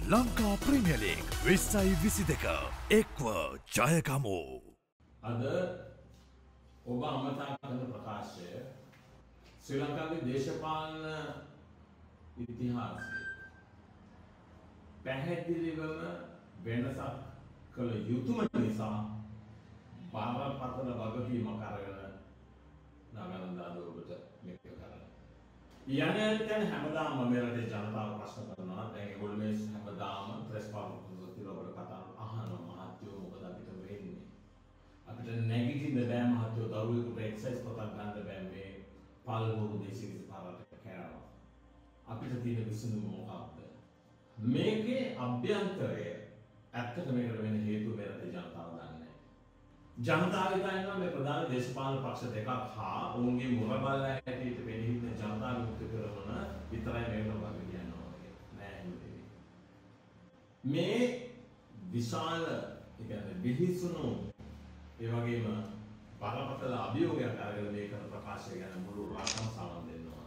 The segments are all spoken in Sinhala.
ලංකා ප්‍රීමියර් ලීග් 2022 එක්ව ජයගමු. අද ඔබ අමතක කරන ප්‍රකාශය ශ්‍රී ලංකාවේ දේශපාලන ඉතිහාසයේ පැහැදිලිවම වෙනසක් කළ යුතුම නිසා බාරපතල වගකීමක් අරගෙන නාගනන්දාද ඔබට මේක කරන්න. යන්නේ හැමදාම මේ රටේ ජනතාව ප්‍රශ්න කරනවා. දැන් ඒගොල්ලෝ මේ හැමදාම ප්‍රෙස් පාර්ලිමේන්තුවේ තියලා ඔබට කතා අහනවා මහත්යෝ මොකද අපිට වෙන්නේ? අපිට නැගිටින්න බෑ මහත්යෝ, දරුවෙකුට එක්සයිස් පොතක් ගන්න බෑ මේ පල්වරු දේශීය පාරට කෑවා. අපිට තියෙන විසඳුම මොකක්ද? මේකේ අභ්‍යන්තරය ඇත්තට මේකට වෙන හේතුව මේ රටේ ජනතාව දන්නේ නැහැ. ජනතාව හිතනවා මේ ප්‍රධාන දේශපාලන පක්ෂ දෙකක් හා ඔවුන්ගේ මුරබල්ලා හැටියට වෙන්නේ ජනතාව විමුක්ති කරන විතරයි මේකට වගේ කියනවා නෑ නෙවෙයි. මේ විශාල ඒ කියන්නේ බිහිසුණු ඒ වගේම බරපතල අභියෝගයක් අරගෙන මේ කරන ප්‍රකාශය ගැන මුළු රටම සමන් දෙන්න ඕන.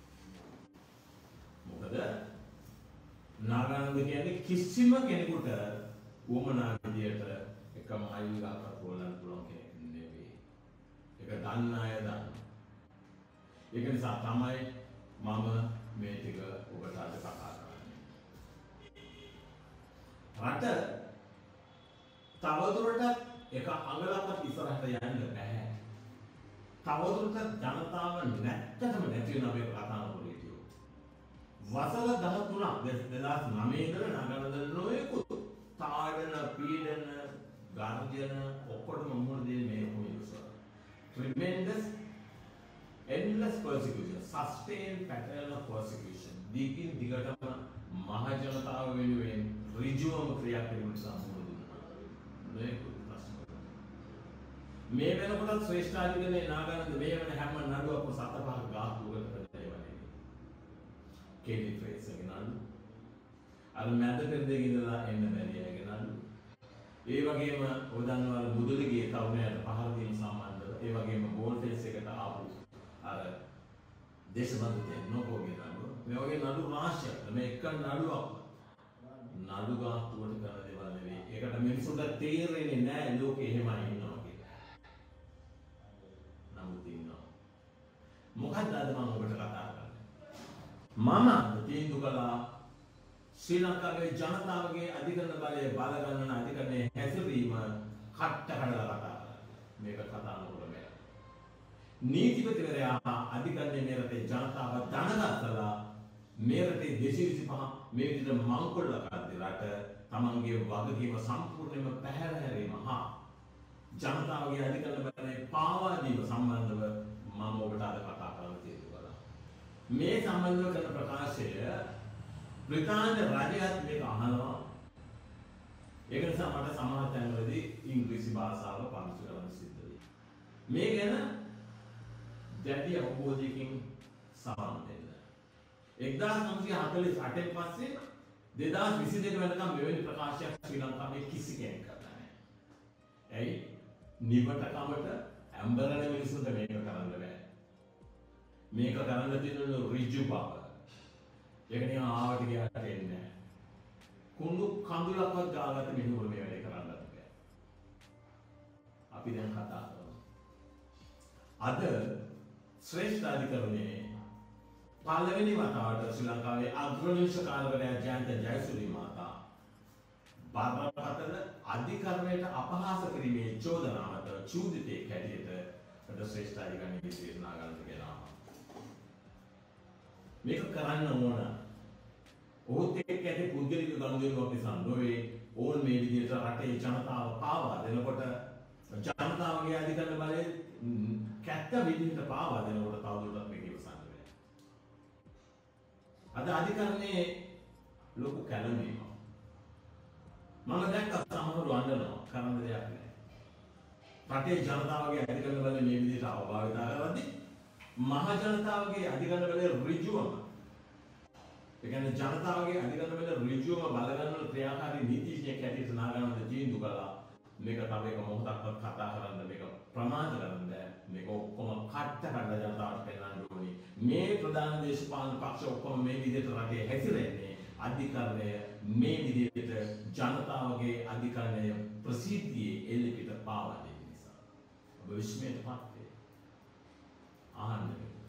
මොකද නාගානන්ද කියන්නේ කිසිම කෙනෙකුට උවමනා විදියට එකම අයිල් ගාකට හොලන්න පුළුවන් කෙනෙක් නෙවෙයි. ඒක දන්න අය දන්නවා. ඒක නිසා තමයි මම මේ ටික ඔබට අද කතා කරන්නේ. රට තවදුරටත් එක අඟලක්වත් ඉස්සරහට යන්න බෑ. තවදුරටත් ජනතාව නැත්තටම නැති වෙන මේ කතා නොකරේටියෝ. වසර 13ක් 2009 ඉඳලා නාගානන්ද නොයෙකුත් තාඩන පීඩන ගාර්ජන ඔක්කොටම මුහුණ දෙන්නේ මේ communist. Tremendous endless persecution, sustained pattern of persecution. දිගින් දිගටම මහ ජනතාව වෙනුවෙන් ඍජුවම ක්‍රියා කිරීමට සම්මුඛ දුන්නා. මේකුත් ප්‍රශ්න. මේ වෙනකොට ශ්‍රේෂ්ඨාධිකරණයේ නාගානන්ද මේ වෙන හැම නඩුවක්ම සත පහක් ගාතුවකට දෙවන්නේ. කේලි ෆ්‍රේසර්ගේ නඩු. අර මැද පෙරදෙක ඉඳලා එන්න බැරි අයගේ නඩු. ඒ වගේම ඔය දන්නවල මුදලිගේ තරුණයාට පහර දීම සම්බන්ධව ඒ වගේම ගෝල් ෆේස් එකට ආපු අර දේශබන්ධ නොකෝගේ නඩු මේ වගේ නඩු රාශියක් මේ එක නඩුවක් නඩු ගාස්තුවට කරන දේවල් නෙවෙයි. ඒකට මිනිසුන්ට තේරෙන්නේ නැහැ ලෝකේ එහෙමයි ඉන්නවා කියලා. නමුත් ඉන්නවා. මොකක්ද අද මම ඔබට කතා කරන්නේ? මම තීන්දුව කළා ශ්‍රී ලංකාවේ ජනතාවගේ අධිකරණ බලය බල ගන්නන අධිකරණයේ හැසිරීම කට්ට කඩලා කතා කරන්නේ. මේක කතා නොකරමයි. නීතිපතිවරයා අධිකරණයේ මේ රටේ ජනතාව දැනගත්තලා මේ රටේ 225 මේ විදිහට මංකොල්ල කරද්දී රට තමන්ගේ වගකීම සම්පූර්ණයෙන්ම පැහැර හැරීම හා ජනතාවගේ අධිකරණ බලය පාවා දීම සම්බන්ධව මම ඔබට අද කතා කරන්න තියෙනවා. මේ සම්බන්ධව කරන ප්‍රකාශය බ්‍රිතාන්‍ය රජයත් මේක අහනවා. ඒක නිසා මට සමහර තැන්වලදී ඉංග්‍රීසි භාෂාව පාවිච්චි කරන්න සිද්ධ වෙයි. මේ ගැන දැඩි අවබෝධයකින් සමන් දෙන්න. 1948 පස්සේ 2022 වෙනකම් මෙවැනි ප්‍රකාශයක් ශ්‍රී ලංකාවේ කිසි කෙනෙක් කරලා නැහැ. ඇයි? නිවටකමට ඇම්බරන මිනිසුන්ට මේක කරන්න බෑ. මේක කරන්න තියෙන ඍජු බව. ඒක නිකන් ආවට ගියාට එන්නේ නැහැ. කුණු කඳුලක්වත් ගාගත්ත මිනිහුරු මේ වැඩේ කරන්නත් බෑ. අපි දැන් කතා කරමු. අද ශ්‍රේෂ්ඨ අධිකරණයේ පළවෙනි වතාවට ශ්‍රී ලංකාවේ අග්‍රනිරීක්ෂකවරයා ජයන්ත ජයසූරිය මහතා බරපතල අධිකරණයට අපහාස කිරීමේ චෝදනාවට චූදිතයෙක් හැටියට අද ශ්‍රේෂ්ඨ අධිකරණයේ විශේෂනා ගන්නට ගෙනාවා. මේක කරන්න ඕන. ඔහුත් එක්ක ඇති පුද්ගලික ගනුදෙනුවක් නිසා නොවේ. ඕන් මේ විදිහට රටේ ජනතාව පාවා දෙනකොට ජනතාවගේ අධිකරණ බලය කැත්ත විදිහට පාවා දෙනකොට තවදුරටත් මේක ඉවසන්න බෑ. අද අධිකරණයේ ලොකු කැළඹීමක්. මම දැක්ක සමහරව අඬනවා. කරන්න දෙයක් නැහැ. රටේ ජනතාවගේ අධිකරණ බලය මේ විදිහට අවභාවිතා කරද්දී මහ ජනතාවගේ අධිකරණ බලය ඍජුවම ඒ කියන්නේ ජනතාවගේ අධිකරණ බලය ඍජුවම බලගන්න ක්‍රියාකාරී නීතිඥයෙක් හැටියට නාගානන්ද තීන්දුව කළා. මේක තව එක මොහොතක්වත් කතා කරන්න මේක ප්‍රමාද කරන්න බෑ. මේක ඔක්කොම කට්ට කඩලා ජනතාවට පෙන්නන්න ඕනේ. මේ ප්‍රධාන දේශපාලන පක්ෂ ඔක්කොම මේ විදිහට රටේ හැසිරෙන්නේ අධිකරණය මේ විදිහට ජනතාවගේ අධිකරණය ප්‍රසිද්ධියේ එල්ලෙපිට පාවා දෙන නිසා ඔබ විශ්මයටපත් වේ. ආන්න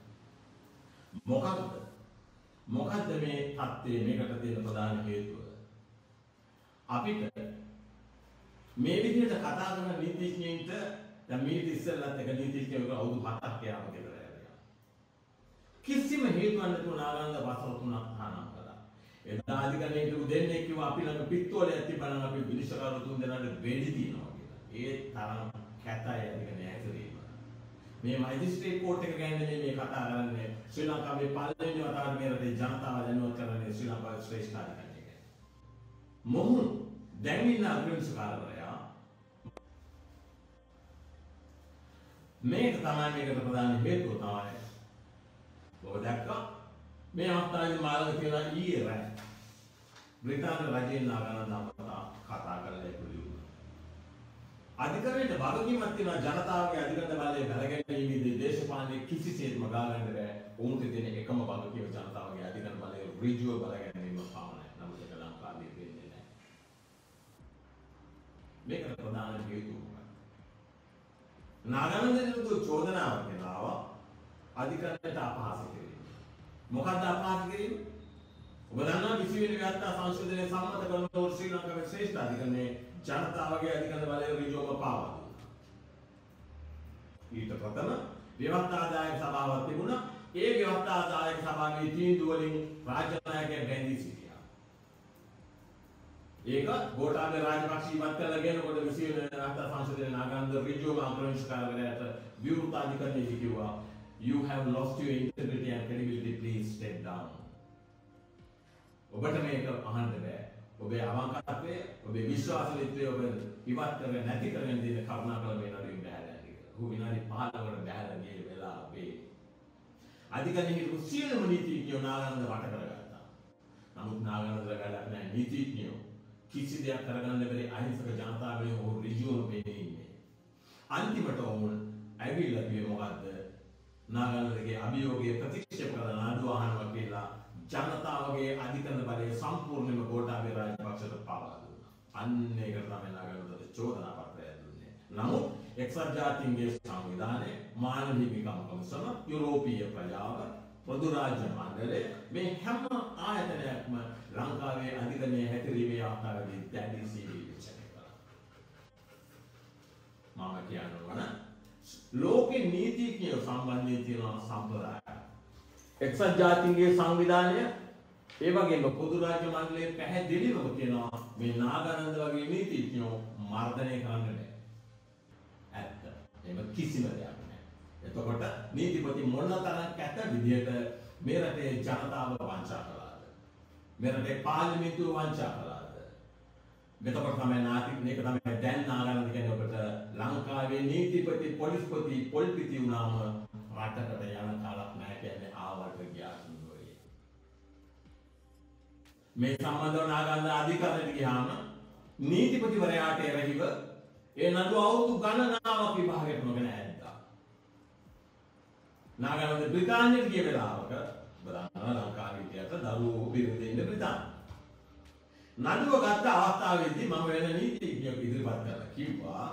මොකද්ද මේ තත්ත්වයේ මේකට තියෙන ප්‍රධාන හේතුව? අපිට මේ විදිහට කතා කරන නීතිඥයින්ට දැන් මේ ඉස්සෙල්ලත් එක නීතිඥයෙකුට අවුරුදු 7ක් යාම ගෙදර ඇවිල්ලා. කිසිම හේතුවක් නැතුව නාගන්ධ වසර 3ක් තහනම් කළා. එදා අධිකරණයේ කිව්ව දෙන්නේ කිව්වා අපි ළඟ පිස්තෝලයක් තිබ්බනම් අපි විනිශ්චයකාර තුන් දෙනාට වෙඩි දිනවා කියලා. ඒ තරම් කැතයි අධිකරණය ඇතුළේ. මේ මැජිස්ට්‍රේට් කෝට් එක ගැන මේ කතා කරන්නේ ශ්‍රී ලංකාවේ පළවෙනි වතාවට මේ රටේ ජනතාව දැනුවත් කරන්නේ ශ්‍රී ලංකාවේ ශ්‍රේෂ්ඨ අධිකරණය ගැන. මොහු දැන් ඉන්න අග්‍රවිනිශ්චයකාරවරයා මේක තමයි මේකට ප්‍රධාන හේතුව තමයි. ඔබ දැක්කා මේ අවස්ථාවේදී මාළක කියලා ඊයේ රෑ බ්‍රිතාන්‍ය රජයෙන් නාගානන්ද කතා කරලා ඒක ලියුණා. අධිකරණයට වගකීමක් තියෙනවා ජනතාවගේ අධිකරණ බලය බැලගැනීමේදී දේශපාලනයේ කිසිසේත්ම ගාගන්න බෑ. උන්ට තියෙන එකම වගකීම ජනතාවගේ අධිකරණ බලය ඍජුව බැලගැනීම පමණයි. නමුත් ඒක ලංකාවේ වෙන්නේ නැහැ. මේකට ප්‍රධාන හේතුව නාගානන්දට චෝදනාවක් ගෙනාවා අධිකරණයට අපහාස කිරීම. මොකක්ද අපහාස කිරීම? ඔබ දන්නවා 20 වෙනි ව්‍යවස්ථා සංශෝධනයේ සම්මත කරන ශ්‍රී ලංකාවේ ශ්‍රේෂ්ඨ අධිකරණයේ ජනතාවගේ අධිකරණ බලය ඍජුවම පාවා දුන්නා. ඊට ප්‍රථම ව්‍යවස්ථාදායක සභාවක් තිබුණා. ඒ ව්‍යවස්ථාදායක සභාවේ තීන්දුව වලින් රාජ්‍ය නායකයන් බැඳී සිටියා. ඒක ගෝඨාභය රාජපක්ෂ ඉවත් කරලා ගෙනකොට 20 වෙනි ව්‍යවස්ථා සංශෝධනයේ නාගන්ධ ඍජුවම ආක්‍රමණකාරවරයාට විවෘත අධිකරණයේ කිව්වා you have lost your integrity and credibility, please step down. ඔබට මේක අහන්න බෑ. ඔබේ අවංකත්වය, ඔබේ විශ්වාසීත්වය ඔබ ඉවත් කරගෙන නැති කරගෙන දෙන කරුණාකර මේ නඩුවෙන් බැහැලා කියලා. ඔහු විනාඩි 15කට බැහැලා ගිය වෙලාවේ අධිකරණයේ හිටපු සියලුම නීතිඥයෝ නාගානන්ද වට කරගත්තා. නමුත් නාගානන්ද වැඩක් නැහැ. නීතිඥයෝ කිසි දෙයක් කරගන්න බැරි අහිංසක ජනතාවගේ ඔහු ඍජුවම පෙනී ඉන්නේ. අන්තිමට ඔවුන් ඇවිල්ලා කිව්වේ මොකද්ද? නාගානන්දගේ අභියෝගය ප්‍රතික්ෂේප කරලා නඩුව අහනවා කියලා ජනතාවගේ අධිකරණ බලය සම්පූර්ණයෙන්ම ගෝඨාභය රාජපක්ෂට පාවා දුන්නා. අන්න ඒකට තමයි නාගානන්දට චෝදනා පත්‍රය දුන්නේ. නමුත් එක්සත් ජාතීන්ගේ සංවිධානය, මානව හිමිකම් කමිසම, යුරෝපීය ප්‍රජාව, පොදු රාජ්‍ය මණ්ඩලය මේ හැම ආයතනයක්ම ලංකාවේ අධිකරණයේ හැසිරීමේ අවස්ථාවේදී දැඩිසී විචාරණය කළා. මම කියනවා ලෝකේ නීතිඥයෝ සම්බන්ධයෙන් තියෙන සම්ප්‍රදාය එක්සත් ජාතීන්ගේ සංවිධානය ඒ වගේම පොදු රාජ්‍ය මණ්ඩලයේ පැහැදිලිවම කියනවා මේ නාගානන්ද වගේ නීතිඥයෝ මර්ධනය කරන්න බෑ. ඇත්ත. එහෙම කිසිම දෙයක් නෑ. එතකොට නීතිපති මොනතරම් කැත විදියට මේ රටේ ජනතාව වංචා කළාද? මේ රටේ පාර්ලිමේන්තුව වංචා කළාද? මෙතකොට තමයි මේක තමයි දැන් නාගානන්ද කියන්නේ ඔබට ලංකාවේ නීතිපති පොලිස්පති පොල්පිති වුණාම රටකට යන කාලක් නැහැ කියන්නේ ආවට ගියාට නෙවෙයි. මේ සම්බන්ධව නාගානන්ද අධිකරණයට ගියාම නීතිපතිවරයාට එරෙහිව ඒ නඩුව අවුරුදු ගණනාවක් විභාගයට නොගෙන ඇද්දා. නාගානන්ද බ්‍රිතාන්‍යයට ගිය වෙලාවක බලන්න ලංකාවේ ඉතිහාසය දරුවෝ බිරිඳ ඉන්න බ්‍රිතාන්‍ය නඩුව ගත්ත අවස්ථාවේදී මම වෙන නීතිඥයෙක් ඉදිරිපත් කරලා කිව්වා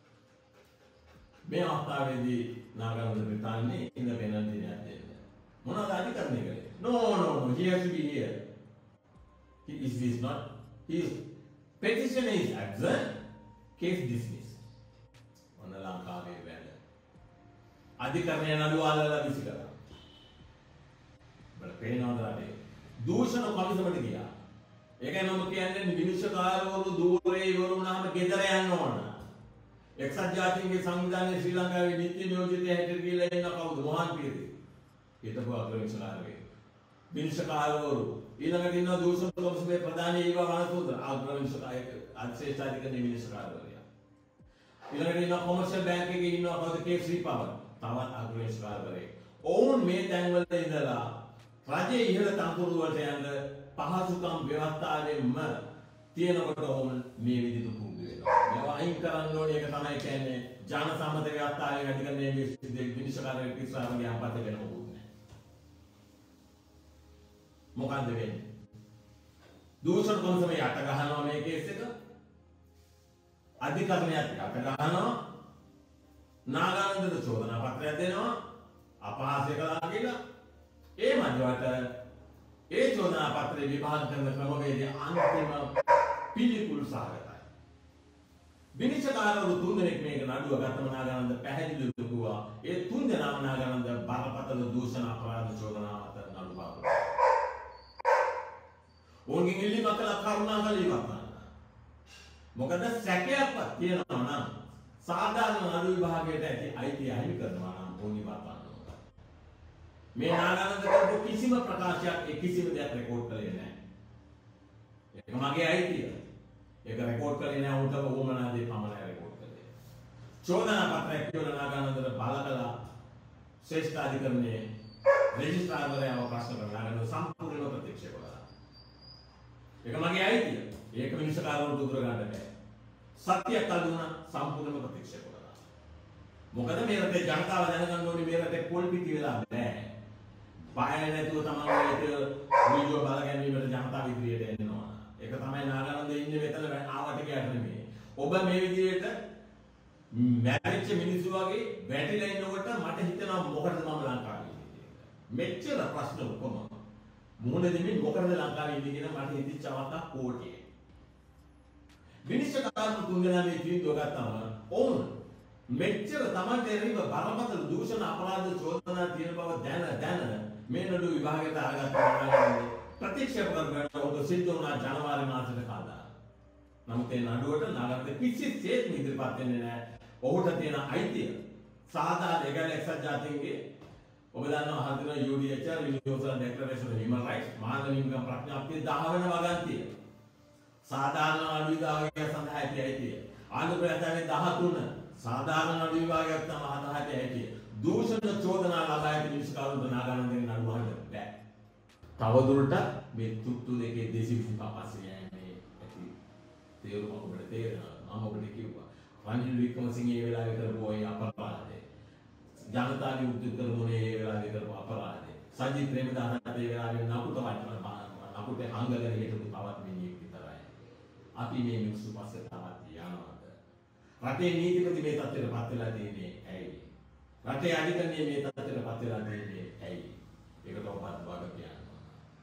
මේ අවස්ථාවේදී නාගානන්ද බ්‍රිතාන්‍යයේ ඉන්න වෙන දිනයක් දෙන්න. මොනවද අධිකරණය කළේ? No, he has to be here. He is not. His petition is adjourned. Case dismissed. ඔන්න ලංකාවේ වැඩ. අධිකරණය නඩුව අල්ලලා විසි කළා. බල පේනවද රටේ? දූෂණ කමිසමට ගියා. ඒකයි මම කියන්නේ විනිශ්චයකාරවරු දූරේ ඉවර වුණාම ගෙදර යන්න ඕන. එක්සත් ජාතීන්ගේ සංවිධානයේ ශ්‍රී ලංකාවේ නීති නියෝජිතය හැටියට කියලා ඉන්න කවුද? මොහන් පීරි. හිටපු අග්‍රවිනිශ්චයකාරයෙක්. විනිශ්චයකාරවරු ඊළඟට ඉන්නවා දූෂණ කමිසමේ ප්‍රධානී ඒවා වනතුද අග්‍රවිනිශ්චයකාරයෙක් අධිශේෂාධිකරණයේ විනිශ්චයකාරවරයා. ඊළඟට ඉන්නවා කොමර්ෂල් බැංක් එකේ ඉන්නවා කවුද? කේ ශ්‍රීපවන්. තවත් අග්‍රවිනිශ්චයකාරවරයෙක්. ඔවුන් මේ තැන්වල ඉඳලා රජයේ ඉහළ තනතුරු වලට යන්න පහසුකම් ව්‍යවස්ථාවෙන්ම තියෙනකොට ඕන මේ විදිහට පුරුදු වෙනවා. මේවා අයින් කරන්න ඕනේ. ඒක තමයි කියන්නේ ජන සම්මත ව්‍යවස්ථාවේ වැඩිකරන්නේ මේ විනිශ්චයකාරයෙක් ඉස්සරහම ගියාම පස්සේ වෙන මොකුත් නැහැ. මොකන්ද වෙන්නේ? දූෂණ කොමිසම යට ගහනවා මේ කේස් එක. අධිකරණයත් යට ගහනවා. නාගානන්දට චෝදනා පත්‍රයක් දෙනවා. අපහාසය කළා කියලා. ඒ මැදවට ඒ චෝදනා පත්‍රය විභාග කරන ක්‍රමවේදය අන්තිම පිළිකුල් සහගතයි. විනිශ්චයකාරවරු තුන්දෙනෙක් මේක නඩුව ගත්තම නාගානන්ද පැහැදිලිව කිව්වා ඒ තුන්දෙනාම නාගානන්ද බරපතල දූෂණ අපරාධ චෝදනා අතර නඩු පාපුවා. ඕන්ගෙන් ඉල්ලීමක් කළා කරුණාකර ඉවත් කරන්න. මොකද සැකයක්වත් තියෙනවා නම් සාධාරණ නඩු විභාගයට ඇති අයිතිය අහිමි කරනවා නම් ඕන් ඉවත් කරන්න. මේ නාගානන්ද කරපු කිසිම ප්‍රකාශයක් ඒ කිසිම දෙයක් රෙකෝඩ් කළේ නැහැ. ඒක මගේ අයිතිය. ඒක රෙකෝඩ් කළේ නැහැ උන්ට ඕමනා දේ පමණයි රෙකෝඩ් කළේ. චෝදනා පත්‍රයක් කියලා නාගානන්දට බලකලා ශ්‍රේෂ්ඨ අධිකරණයේ රෙජිස්ට්‍රාර්වරයාව ප්‍රශ්න කරලා නාගානන්ද සම්පූර්ණව ප්‍රතික්ෂේප කළා. ඒක මගේ අයිතිය. ඒක මිනිස්සුකාරවරුන්ට උදුර ගන්න බෑ. සත්‍යයක් අඳුනා සම්පූර්ණව ප්‍රතික්ෂේප කළා. මොකද මේ රටේ ජනතාව දැනගන්න ඕනේ මේ රටේ පොලිටික් වෙලා නැහැ. බය නැතුව තමයි ඒක වීඩියෝ බල ගැනීමට ජනතාව ඉදිරියට එනවා. ඒක තමයි නාගානන්ද ඉන්නේ මෙතන ආවට කියලා නෙමෙයි. ඔබ මේ විදිහට මැරිච්ච මිනිස්සු වගේ වැටිලා ඉන්නකොට මට හිතෙනවා මොකටද මම ලංකාවේ ඉන්නේ කියලා. මෙච්චර ප්‍රශ්න ඔක්කොම මොන දෙමින් මොකටද ලංකාවේ ඉන්නේ කියලා මට හිතෙච්ච අවස්ථා කෝටිය. විනිශ්චයකාරතුන් තුන්දෙනා මේ තීන්දුව ගත්තාම ඕන මෙච්චර තමයි තේරෙන්නේ බරපතල දූෂණ අපරාධ චෝදනා තියෙන බව දැන මේ නඩු විභාගයට අරගත්තා ප්‍රතික්ෂේප කරගෙන ඔබ සිද්ධ වුණා ජනවාරි මාසෙට කවදා. නමුත් ඒ නඩුවට නාගරික කිසිසේත් ඉදිරිපත් වෙන්නේ නැහැ. ඔහුට තියෙන අයිතිය සාධාරණ ඒකල එක්සත් ජාතීන්ගේ ඔබ දන්නවා හදින UDHR Universal Declaration of Human Rights මානව හිමිකම් ප්‍රඥාප්තිය 10 වෙනි වගන්තිය. සාධාරණ නඩු විභාගය සඳහා ඇති අයිතිය. ආණ්ඩු ප්‍රාන්තයේ 13 සාධාරණ නඩු විභාගයක් තමයි අදහට ඇති. දූෂණ චෝදනා ලබා ඇති මිනිස්සු කවුරුද නාගානන්දගෙන් නඩු වහන්න බෑ. තවදුරටත් මේ තුට්ටු දෙකේ 225 පස්සේ යන්නේ ඇති. තේරුම ඔබට තේරෙනවා. මම ඔබට කිව්වා. රනිල් වික්‍රමසිංහ ඒ වෙලාවේ කරපු ඔය අපරාධය. ජනතා විමුක්ති කරමුනේ ඒ වෙලාවේ කරපු අපරාධය. සජිත් ප්‍රේමදාසට ඒ වෙලාවේ නපුත වටන නපුතේ අංගලේ හිටපු තවත් මිනිහෙක් විතරයි. අපි මේ මිනිස්සු පස්සේ තවත් යනවා. රටේ නීතිපති මේ තත්ත්වයට පත් වෙලා තියෙන්නේ ඇයි? රටේ අධිකරණයේ මේ තත්ත්වයට පත් වෙලා තියෙන්නේ ඇයි? ඒකට ඔබත් වග කියනවා.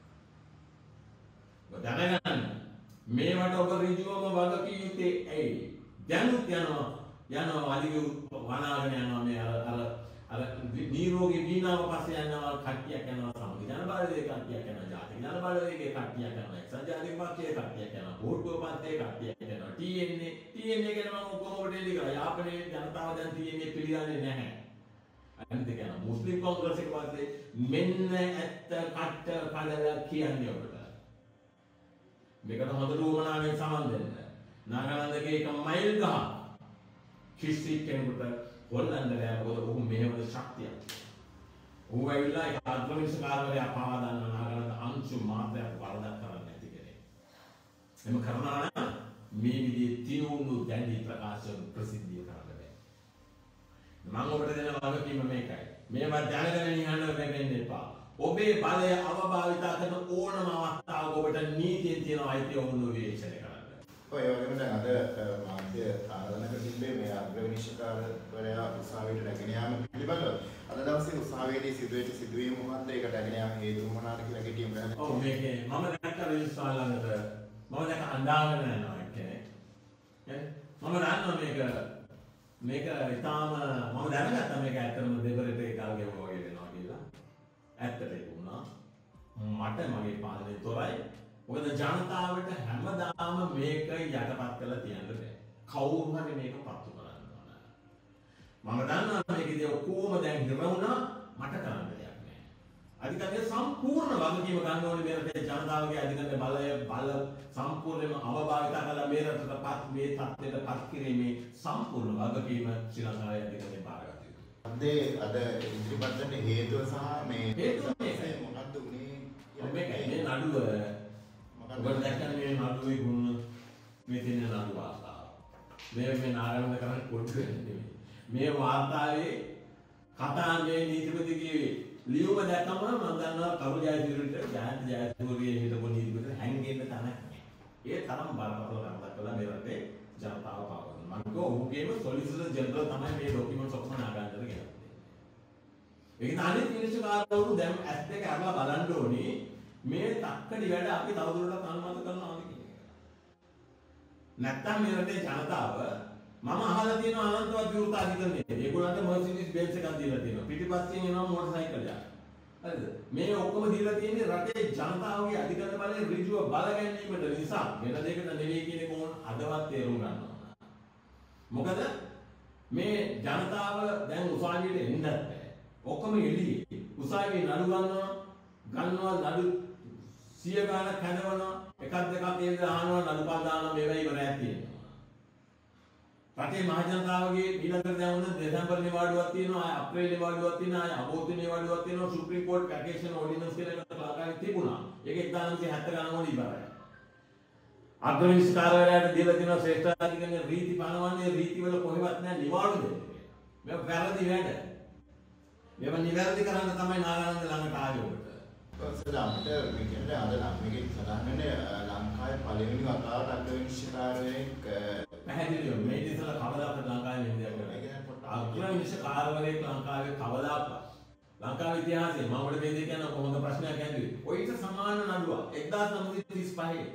ඔබ දැනගන්න මේවට ඔබ ඍජුවම වග කිය යුත්තේ ඇයි? දැනුත් යනවා වලිගු වනාගෙන යනවා මේ අර නිරෝගී වීණාව පස්සේ යනවා කට්ටියක් යනවා සමග ජන බලවේගයේ කට්ටියක් යනවා ජාතික ජන බලවේගයේ කට්ටියක් යනවා එක්සත් ජාතික පක්ෂයේ කට්ටියක් යනවා බෝඩ්කෝ පන්තියේ කට්ටියක් යනවා TNA ගැන මම ඔක්කොම ඔබට එලි කරා යාපනයේ ජනතාව දැන් TNA පිළිගන්නේ නැහැ අනිත් එක යනවා මුස්ලිම් කොංග්‍රස් එක පස්සේ මෙන්න ඇත්ත කට්ට කඩලා කියන්නේ ඔබට මේකට හොඳට උවමනාවෙන් සමන් දෙන්න නාගානන්දගේ එක මයිල් ගහ කිසි කෙනෙකුට හොල්ලන්න බෑ මොකද ඔහු මෙහෙම ශක්තියක්. ඔහු ඇවිල්ලා ඒ අග්‍රමිනිස්කාරවරයා පාවා දාන්න නාගානන්ද අංශු මාත්‍රයක් වරදක් කරන්නේ නැති කෙනෙක්. එම කරනවා නම් මේ විදිහේ තියුණු දැඩි ප්‍රකාශන ප්‍රසිද්ධිය කරන්න බෑ. මම ඔබට දෙන වගකීම මේකයි. මේවා දැනගෙන නිහඬව වෙන්න එපා. ඔබේ බලය අවභාවිතා කරන ඕනම අවස්ථාවක ඔබට නීතියෙන් තියෙන අයිතිය ඔවුන් විවේචනය කරන්න. ඔය වගේම දැන් අද මාධ්‍ය ආරාධනක තිබ්බේ මේ අග්‍රවිනිශ්චයකාරවරයා උසාවියට රැගෙන යාම පිළිබඳව අද දවසේ උසාවියේදී සිදුවෙච්ච සිදුවීම මොකක්ද ඒකට රැගෙන යාම හේතු මොනවාද කියලා ගැටියම් ගන්න. ඔව් මේකේ මම දැක්ක රෙජිස්ට්‍රාර් ළඟට මම දැක්ක අඬාගෙන යනවා කෙනෙක්. මම දන්නවා මේක ඊටාම මම දැනගත්තා මේක ඇත්තටම දෙවරට එකල් ගෙවුවා වගේ වෙනවා කියලා. ඇත්තට ඒක වුණා. මට මගේ පාලනය තොරයි. මොකද ජනතාවට හැමදාම මේක යටපත් කරලා තියන්න බෑ. කවුරු හරි මේක පත්තු කරන්න ඕන. මම දන්නවා මේකදී ඔක්කොම දැන් හිර වුණා මට කරන්න දෙයක් නෑ. අධිකරණය සම්පූර්ණ වගකීම ගන්න ඕනේ මේ රටේ ජනතාවගේ අධිකරණ බල සම්පූර්ණයෙන්ම අවබෝධ කරලා මේ රටටපත් මේ තත්ත්වයටපත් කිරීමේ සම්පූර්ණ වගකීම ශ්‍රී ලංකාවේ අධිකරණය බාරගත යුතුයි. අද ඉදිරිපත් වෙන හේතුව සහ මේ හේතුව මොකද්ද උනේ? මේකයි මේ නඩුව ඔබට දැක්කම මේ නඩුවේ ගුණ මේ තියෙන නඩු වාර්තාව. මේ නාගානන්ද කරන්නේ පොඩ්ඩක් නෙමෙයි. මේ වාර්තාවේ කතාවේ නීතිපතිගේ ලියුම දැක්කම මම දන්නවා කරු ජයතිරිට ජයන්ත ජයසූරිය හිටපු නීතිපති හැංගෙන්න තැනක් නෑ. ඒ තරම් බරපතල වැරද්දක් කළා මේ රටේ ජනතාව පාවන. මම කිව්වා ඔහුගේම සොලිසිටර් ජෙනරල් තමයි මේ ડોකියුමන්ට්ස් ඔක්කොම නාගන්නට ගෙනත්. ඒක අනිත් විනිශ්චයකාරවරු දැන් ඇස් දෙක අරලා බලන්න ඕනේ මේ තක්කඩි වැඩ අපි තවදුරටත් අනුමත කරනවාද කියන එක. නැත්තම් මේ රටේ ජනතාව මම අහලා තියෙන අනන්තවත් විවෘත අධිකරණය. ඒගොල්ලන්ට මර්සිඩීස් බෙන්ස් එකක් දීලා තියෙනවා. පිටිපස්සෙන් එනවා මොටර් සයිකල් එකක්. හරිද? මේ ඔක්කොම දීලා තියෙන්නේ රටේ ජනතාවගේ අධිකරණ බලය ඍජුව බල ගැනීමට නිසා. වෙන දෙයකට නෙවෙයි කියන එක ඕන අදවත් තේරුම් ගන්න ඕන. මොකද මේ ජනතාව දැන් උසාවියට එන්නත් බෑ. ඔක්කොම එළියේ. උසාවියේ නඩු ගන්නවා නඩු 100 ගාණක් හැදවනවා. එකක් දෙකක් ඒ විදිහට අහනවා නඩු පා දානවා මේවා ඉවරයක් තියෙනවා. රටේ මහ ජනතාවගේ ඊළඟට දැන් වුණ දෙසැම්බර් නිවාඩුවක් තියෙනවා, ආය අප්‍රේල් නිවාඩුවක් තියෙනවා, ආය අගෝස්තු නිවාඩුවක් තියෙනවා, සුප්‍රීම කෝට් වැකේෂන් ඕඩිනන්ස් කියලා එකක් ලංකාවේ තිබුණා. ඒක 1970 ගණන් වල ඉවරයි. අග්‍රවිනිශ්චයකාරවරයාට දීලා තියෙනවා ශ්‍රේෂ්ඨාධිකරණයේ රීති පනවන්නේ රීතිවල කොහෙවත් නැහැ නිවාඩු දෙන්නේ. මේක වැරදි වැඩ. මේව නිවැරදි කරන්න තමයි නාගානන්ද ළඟට ආවේ උඹට. අපිට මේ කියන්නේ අද නම් මේකේ සඳහන් වෙන්නේ ලංකාවේ පළවෙනි වතාවට අග්‍රවිනිශ්චයකාරයෙක් පැහැදිලිව මේ ඉතින් කවදාකවත් ලංකාවේ මෙහෙම දෙයක් කරන්නේ. අග්‍රවිනිශ්චයකාරවරයෙක් ලංකාවේ කවදාකවත් ලංකාවේ ඉතිහාසයේ මම ඔයාලට මේ දෙක කියන කොහොමද ප්‍රශ්නයක් ඇහුවේ. ඔයිට සමාන නඩුවක් 1935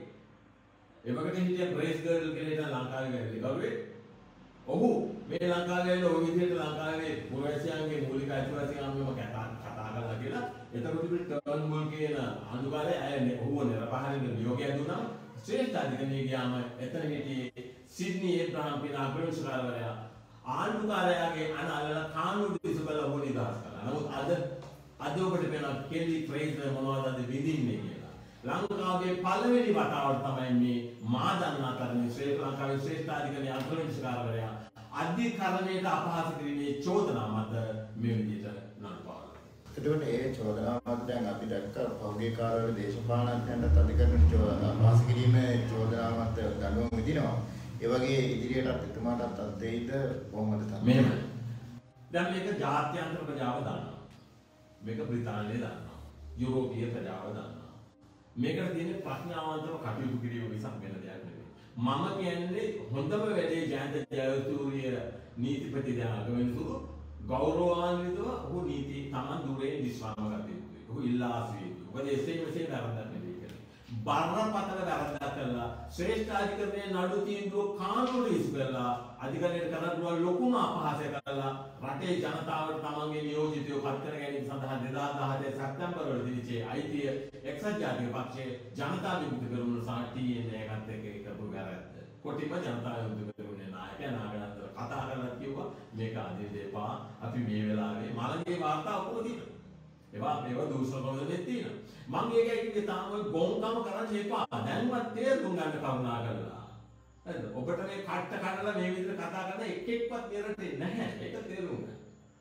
එවකට හිටිය බ්‍රේස් ගර්ල් කියලා ලංකාවේ වැඩි කවුරුවේ? ඔහු මේ ලංකාවේ ওই විදිහට ලංකාවේ පුරවැසියන්ගේ මූලික අයිතිවාසිකම් කතා කරලා කියලා එතකොට ඉතින් ටර්න්බුල් කියන අඳුකාරය අය ඔහුව නිරපහරින් නියෝගය දුන්නා. ශ්‍රේෂ්ඨාධිකරණයේ ගියාම එතන හිටියේ සිඩ්නි ඒබ්‍රහම් කියන අග්‍රවිනිශ්චයකාරවරයා ආණ්ඩුකාරයාගේ අනලලා කානූන ඉසබල ඔහු නිදහස් කළා. නමුත් අද ඔබට පේනවා කෙලි ෆ්‍රේසර් මොනවද විඳින්නේ කියලා. ලංකාවේ පළවෙනි වතාවට තමයි මේ මා දන්නා තරමේ ශ්‍රී ලංකාවේ ශ්‍රේෂ්ඨාධිකරණයේ අග්‍රවිනිශ්චයකාරවරයා අධිකරණයට අපහාස කිරීමේ චෝදනා මත මේ විදිහට නඩුපාලා. එතකොට ඒ චෝදනාව මත දැන් අපි දැක්ක පහුගිය කාලවල දේශපාලනඥයන්ට අධිකරණයට අපහාස කිරීමේ චෝදනාව මත දඬුවම් විදිනවා. ඒ වගේ ඉදිරියටත් එතුමාටත් අත්දෙයිද කොහොමද තමයි? මෙහෙම. දැන් මේක ජාත්‍යන්තර ප්‍රජාව දන්නවා. මේක බ්‍රිතාන්‍යය දන්නවා. යුරෝපීය ප්‍රජාව දන්නවා. මේකට තියෙන ප්‍රඥාවන්තව කටයුතු කිරීම නිසා වෙන දෙයක් නෙවෙයි. මම කියන්නේ හොඳම වැඩේ ජයන්ත ජයසූරිය නීතිපති දැන් අගවිනිසුරු ගෞරවාන්විතව ඔහු නීති තමන් දුරේ විශ්වාම ගත යුතුයි. ඔහු ඉල්ලා සිටියු. මොකද එසේ මෙසේ වැරද්දක් නෙවෙයි කියන්නේ. බරපතල වැරද්දක් කළා. ශ්‍රේෂ්ඨාධිකරණයේ නඩු තීන්දුව කානూరు ඉස් කරලා අධිකරණයට කරනවා ලොකුම අපහාසය කළා. රටේ ජනතාවට තමන්ගේ නියෝජිතයෝ පත් කර ගැනීම සඳහා 2017 සැප්තැම්බර් වල දිවිචේ අයිතිය එක්සත් ජාතික පක්ෂයේ ජනතා විමුක්ති පෙරමුණ සහ TN එකත් එක්ක කරපු වැරද්ද. කොටිම ජනතා විමුක්ති පෙරමුණේ නායකයා නාගරත්න කතා කරලා කිව්වා මේක අදින් දෙපා අපි මේ වෙලාවේ මලගේ වාර්තා ඔක්කොම තියෙනවා. ඒවා දූෂණවලදී තියෙනවා. මම ඒකයි කිව්වේ තාම ගොංකම කරන්න එපා. දැන්වත් තේරුම් ගන්න කරුණා කරලා. හරිද? ඔබට මේ කට්ට කඩලා මේ විදිහට කතා කරන එක්කෙක්වත් මෙරටේ නැහැ. ඒක තේරුම් ගන්න.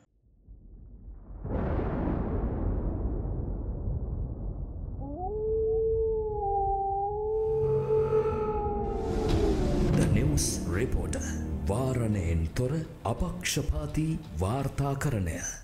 The News Reporter වාරණයෙන් තොර අපක්ෂපාතී වාර්තාකරණය